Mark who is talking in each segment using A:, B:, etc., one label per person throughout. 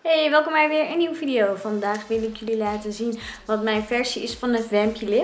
A: Hey, welkom bij weer een nieuwe video. Vandaag wil ik jullie laten zien wat mijn versie is van de Vampy Lip.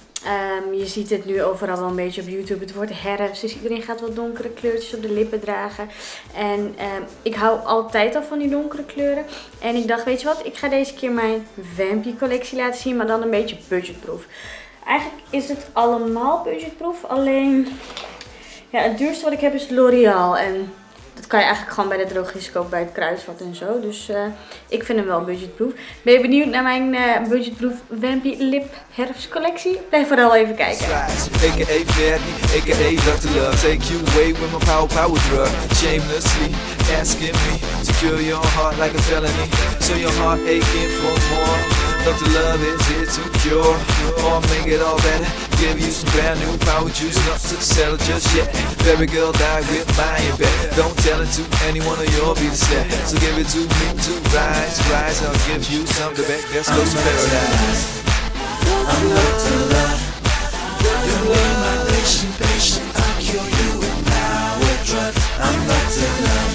A: Je ziet het nu overal wel een beetje op YouTube. Het wordt herfst, dus iedereen gaat wat donkere kleurtjes op de lippen dragen. En ik hou altijd al van die donkere kleuren. En ik dacht, weet je wat, ik ga deze keer mijn Vampy collectie laten zien, maar dan een beetje budgetproof. Eigenlijk is het allemaal budgetproof, alleen ja, het duurste wat ik heb is L'Oreal. En dat kan je eigenlijk gewoon bij de drogist kopen bij het Kruidvat en zo. Dus ik vind hem wel budgetproof. Ben je benieuwd naar mijn budgetproof Vampy Lip herfstcollectie? Blijf vooral even kijken.
B: AKA Fatty, AKA Dr. Love. Take you away with my power drug. Shamelessly asking me to kill your heart like a felony. So your heart aching for more. Dr. Love is here to cure or make it all better. Give you some brand new power juice, not to sell just yet. Baby girl, die with my bet. Don't tell it to anyone or you'll be the step. So give it to me to rise. I'll give you some to back. Let's go to paradise.
C: I'm not to love. You need my patient. I'll cure you with power drug. I'm not to love.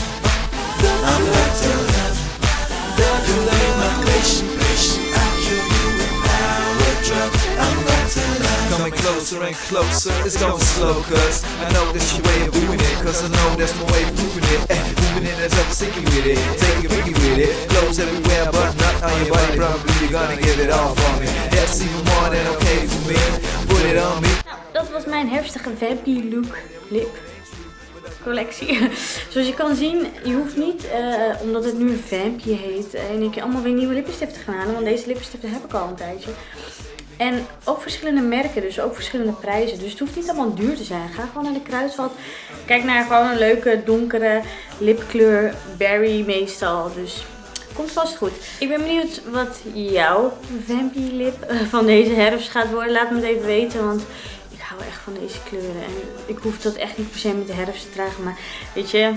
C: I'm not to love. You need my patient. I'll cure you with power drug. I'm not to love.
B: Coming closer and closer, it's going slow, cause I know that's your way of doing it. Cause I know that's my way of moving it. Moving it as I'm sticky with it, take it freaky with it. Clothes everywhere but not on your body. Probably you're gonna give it all for me. That's even more than okay for me. Put it on me.
A: Nou, dat was mijn herfstige Vampy Look Lip collectie. Zoals je kan zien, je hoeft niet, omdat het nu een Vampy heet, en ik allemaal weer nieuwe lippenstiften gaan halen. Want deze lippenstiften heb ik al een tijdje. En ook verschillende merken, dus ook verschillende prijzen. Dus het hoeft niet allemaal duur te zijn. Ga gewoon naar de Kruidvat. Kijk naar gewoon een leuke donkere lipkleur. Berry meestal. Dus komt vast goed. Ik ben benieuwd wat jouw Vampy lip van deze herfst gaat worden. Laat me het even weten, want ik hou echt van deze kleuren. En ik hoef dat echt niet per se met de herfst te dragen. Maar weet je,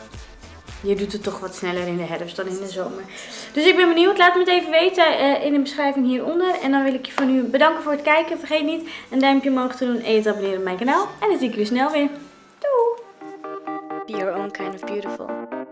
A: je doet het toch wat sneller in de herfst dan in de zomer. Dus ik ben benieuwd. Laat me het even weten in de beschrijving hieronder. En dan wil ik je voor nu bedanken voor het kijken. Vergeet niet een duimpje omhoog te doen en je te abonneren op mijn kanaal. En dan zie ik jullie snel weer. Doei! Be your own kind of beautiful.